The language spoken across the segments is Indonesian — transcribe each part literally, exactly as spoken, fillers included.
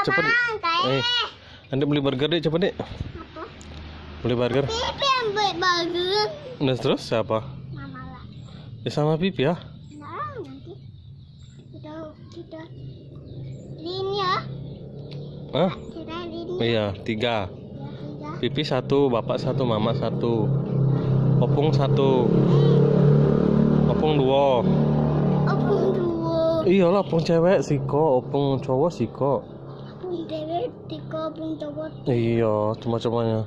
cepet. Eh, Anda beli burger deh, cepet deh. Apa? Beli burger. Pipi yang beli burger. Nah, terus siapa? Mama lah. Ya sama Pipi ya. Nah, nanti kita kita ini ya. Hah? Kita ini. Iya, tiga. Ya, tiga. Pipi satu, bapak satu, mama satu. Opung satu. Opung dua. Opung dua. Iyalah, opung cewek siko, opung cowok siko. Opung cewek tiga, opung cowok Iya, cuma-cumanya.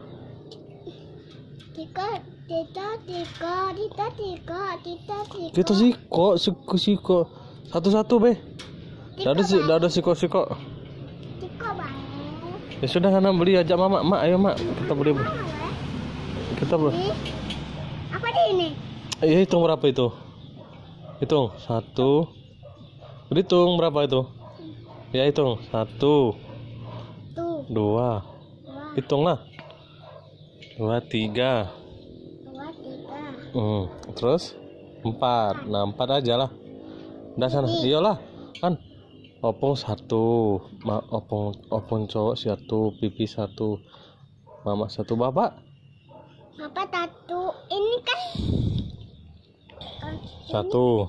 tiga, tiga, tiga, tiga, tiga, tiga, tiga. Kita siko, siko, siko. Satu-satu be. Dah ada, dah ada siko-siko. Tiga banget. Ya sudah, sana beli ajak mama. Mak, ayo mak, kita beli. Kita beli. Ini apa di ini? Iya, hitung berapa itu? Hitung satu. Hitung berapa itu? Ya hitung satu, Tuh, dua. dua, Hitunglah. Dua, tiga. dua, tiga. Hmm. Terus empat. Nah, empat aja lah. Udah sana. Iyalah, kan. Opung satu, ma opung opung cowok satu, pipi satu, mama satu, bapak Bapak satu. Ini kan kan satu.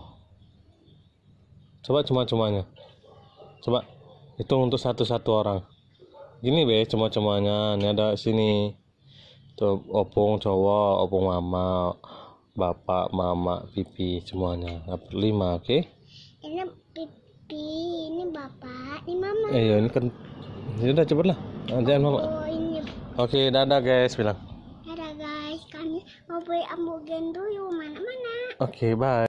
Coba cuma-cumanya. Coba hitung untuk satu-satu orang. Gini be, cuma-cumanya. Ini ada sini. Tuh, opung cowok, opung mama, bapak, mama, pipi semuanya. Dapat lima, oke? Okay? ini pipi, ini bapak, ini mama. Eh, ya, ini kan. Ya udah cepet lah. Jangan mama. Oh, ini. Oke, okay, dadah guys, bilang. Dadah guys, kami mau beli hamburger dulu mana-mana. Oke, okay, bye.